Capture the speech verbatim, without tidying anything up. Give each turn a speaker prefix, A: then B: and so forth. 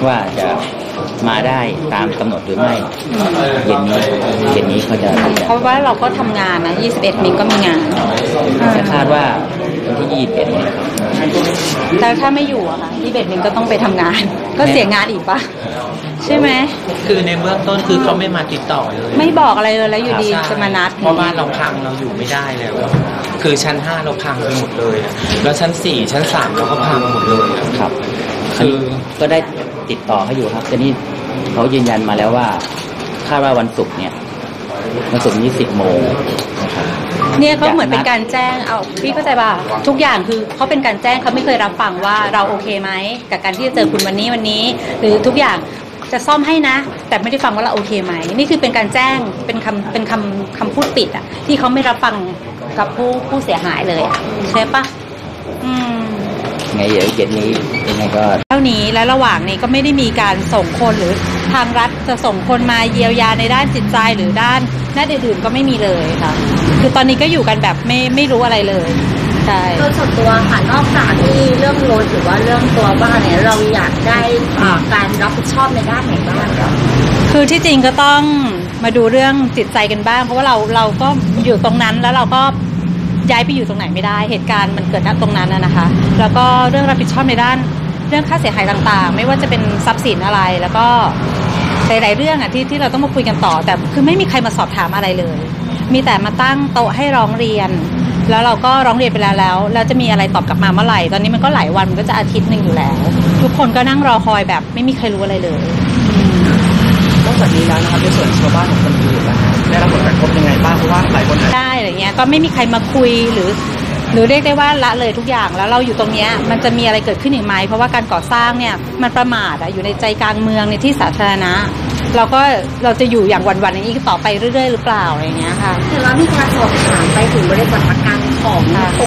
A: ว่าจะมาได้ตามกำหนดหรือไม่เย็นนี้เย็นนี้เขาจะ
B: เพราะว่าเราก็ทำงานนะยี่สิบเอ็ดนี้ก็มีงาน
A: จะคาดว่าวันที่ยี่สิบเอ็ดนี้
B: แต่ถ้าไม่อยู่อะค่ะยี่สิบเอ็ดนี้ก็ต้องไปทำงานก็เสียงานอีกปะใช่ไหม
C: คือในเบื้องต้นคือเขาไม่มาติดต่อเลย
B: ไม่บอกอะไรเลยแล้วอยู่ดีจะมานัด
C: เพราะว่าเราพังเราอยู่ไม่ได้แล้วคือชั้นห้าเราพังไปหมดเลยแล้วชั้นสี่ชั้นสามเราก็พังหมดเลย
A: ครับคือก็ได้ติดต่อเขาอยู่ครับแต่นี่เขายืนยันมาแล้วว่าคาดว่าวันศุกร์เนี่ยวันศุกร์นี้สิบโมงนะครับ
B: เนี่ยเขาเหมือนเป็นการแจ้งเอาพี่เข้าใจป่ะทุกอย่างคือเขาเป็นการแจ้งเขาไม่เคยรับฟังว่าเราโอเคไหมกับการที่จะเจอคุณวันนี้วันนี้หรือทุกอย่างจะซ่อมให้นะแต่ไม่ได้ฟังว่าเราโอเคไหมนี่คือเป็นการแจ้งเป็นคำเป็นคำคำพูดปิดอ่ะที่เขาไม่รับฟังกับผู้ผู้เสียหายเลยอ่ะใช่ปะอืม
A: ไงเดี๋ยวเย็นนี้ยังไงก็
B: เท่านี้และระหว่างนี้ก็ไม่ได้มีการส่งคนหรือทางรัฐจะส่งคนมาเยียวยาในด้านจิตใจหรือด้านด้านอื่นๆก็ไม่มีเลยค่ะคือตอนนี้ก็อยู่กันแบบไม่ไม่รู้อะไรเลยใช่
D: โดยส่วนตัวค่ะนอกจากที่เรื่องรถหรือว่าเรื่องตัวบ้านเนี่ยเราอยากได้การรับผิดชอบในด้านไหนบ้างครับ
B: คือที่จริงก็ต้องมาดูเรื่องจิตใจกันบ้างเพราะว่าเราเราก็อยู่ตรงนั้นแล้วเราก็ย้ายไปอยู่ตรงไหนไม่ได้เหตุการณ์มันเกิดณตรงนั้นนะคะ แล้วก็เรื่องรับผิดชอบในด้านเรื่องค่าเสียหายต่างๆไม่ว่าจะเป็นทรัพย์สินอะไรแล้วก็หลายๆเรื่องอ่ะที่ที่เราต้องมาคุยกันต่อแต่คือไม่มีใครมาสอบถามอะไรเลยมีแต่มาตั้งโต๊ะให้ร้องเรียนแล้วเราก็ร้องเรียนไปแล้วแล้วแล้วจะมีอะไรตอบกลับมาเมื่อไหร่ตอนนี้มันก็หลายวันมันก็จะอาทิตย์นึงอยู่แล้วทุกคนก็นั่งรอคอยแบบไม่มีใครรู้อะไรเลย
E: นอกจากนี้แล้วนะครับในส่วนชาวบ้านของคนอื่นนะได้รับผลกระทบยังไงบ้างเพราะว่าหลายคน
B: ได้อะไรเงี้ยก็ไม่มีใครมาคุยหรือหรือเรียกได้ว่าละเลยทุกอย่างแล้วเราอยู่ตรงนี้มันจะมีอะไรเกิดขึ้นอีกไหมเพราะว่าการก่อสร้างเนี่ยมันประมาทอะอยู่ในใจกลางเมืองในที่สาธารณะเราก็เราจะอยู่อย่างวันๆอย่างนี้ต่อไปเรื่อยๆหรือเปล่าอะไรเงี้ยค่ะ
D: แต่ว่ามีการสอบถามไปถึงบริษัทประกันของ